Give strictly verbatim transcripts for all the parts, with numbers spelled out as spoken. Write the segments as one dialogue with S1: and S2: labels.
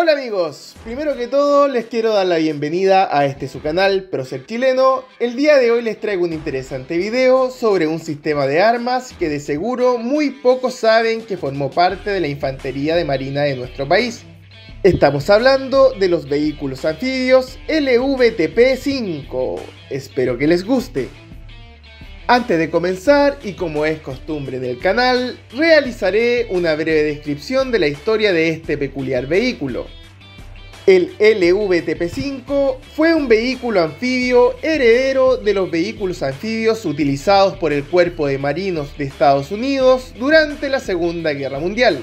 S1: Hola amigos, primero que todo les quiero dar la bienvenida a este su canal Prócer Chileno. El día de hoy les traigo un interesante video sobre un sistema de armas que de seguro muy pocos saben que formó parte de la infantería de marina de nuestro país. Estamos hablando de los vehículos anfibios L V T P cinco. Espero que les guste. Antes de comenzar, y como es costumbre del canal, realizaré una breve descripción de la historia de este peculiar vehículo. El L V T P cinco fue un vehículo anfibio heredero de los vehículos anfibios utilizados por el Cuerpo de Marinos de Estados Unidos durante la Segunda Guerra Mundial.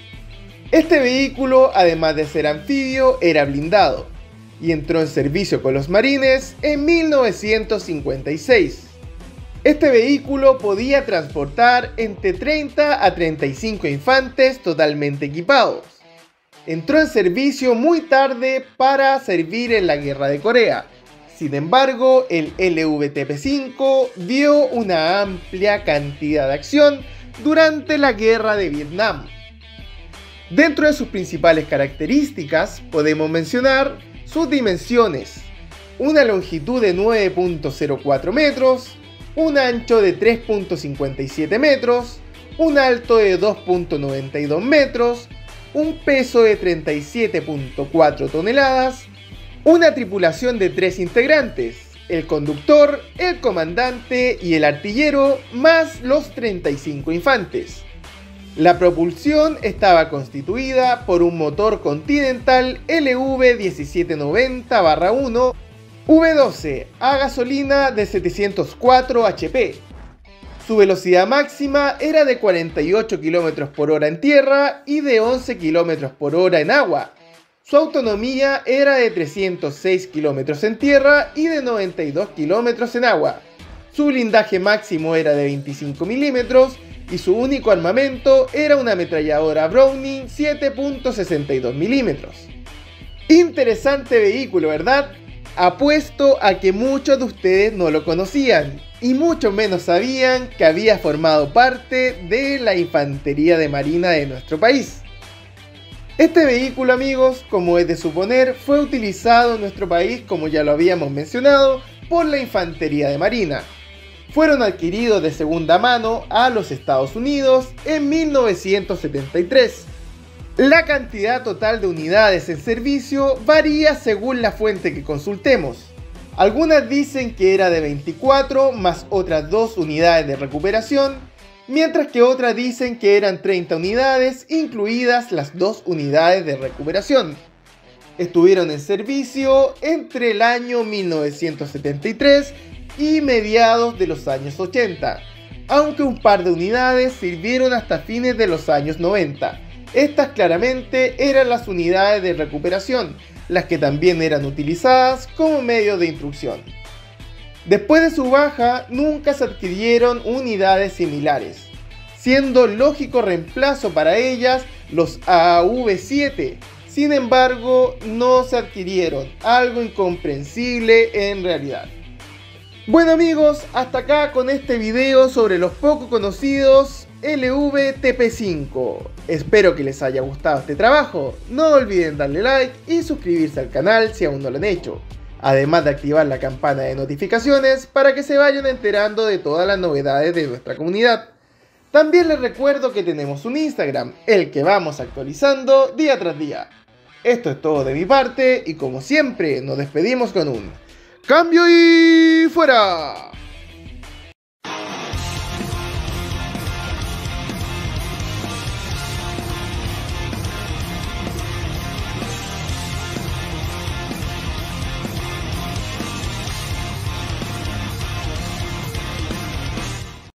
S1: Este vehículo, además de ser anfibio, era blindado, y entró en servicio con los marines en mil novecientos cincuenta y seis. Este vehículo podía transportar entre treinta a treinta y cinco infantes totalmente equipados. Entró en servicio muy tarde para servir en la Guerra de Corea. Sin embargo, el L V T P cinco vio una amplia cantidad de acción durante la Guerra de Vietnam. Dentro de sus principales características podemos mencionar sus dimensiones: una longitud de nueve punto cero cuatro metros, un ancho de tres punto cincuenta y siete metros, un alto de dos punto noventa y dos metros, un peso de treinta y siete punto cuatro toneladas, una tripulación de tres integrantes, el conductor, el comandante y el artillero, más los treinta y cinco infantes. La propulsión estaba constituida por un motor Continental L V diecisiete noventa barra uno V doce a gasolina de setecientos cuatro H P. Su velocidad máxima era de cuarenta y ocho kilómetros por hora en tierra y de once kilómetros por hora en agua. Su autonomía era de trescientos seis kilómetros en tierra y de noventa y dos kilómetros en agua. Su blindaje máximo era de veinticinco milímetros y su único armamento era una ametralladora Browning siete punto sesenta y dos milímetros. Interesante vehículo, ¿verdad? Apuesto a que muchos de ustedes no lo conocían y mucho menos sabían que había formado parte de la infantería de marina de nuestro país. Este vehículo, amigos, como es de suponer, fue utilizado en nuestro país, como ya lo habíamos mencionado, por la infantería de marina. Fueron adquiridos de segunda mano a los Estados Unidos en mil novecientos setenta y tres. La cantidad total de unidades en servicio varía según la fuente que consultemos. Algunas dicen que era de veinticuatro más otras dos unidades de recuperación, mientras que otras dicen que eran treinta unidades, incluidas las dos unidades de recuperación. Estuvieron en servicio entre el año mil novecientos setenta y tres y mediados de los años ochenta, aunque un par de unidades sirvieron hasta fines de los años noventa. Estas claramente eran las unidades de recuperación, las que también eran utilizadas como medio de instrucción. Después de su baja, nunca se adquirieron unidades similares, siendo lógico reemplazo para ellas los A V siete. Sin embargo, no se adquirieron, algo incomprensible en realidad. Bueno amigos, hasta acá con este video sobre los poco conocidos L V T P cinco. Espero que les haya gustado este trabajo. No olviden darle like y suscribirse al canal si aún no lo han hecho. Además de activar la campana de notificaciones para que se vayan enterando de todas las novedades de nuestra comunidad. También les recuerdo que tenemos un Instagram, el que vamos actualizando día tras día. Esto es todo de mi parte y como siempre nos despedimos con un ¡cambio y fuera!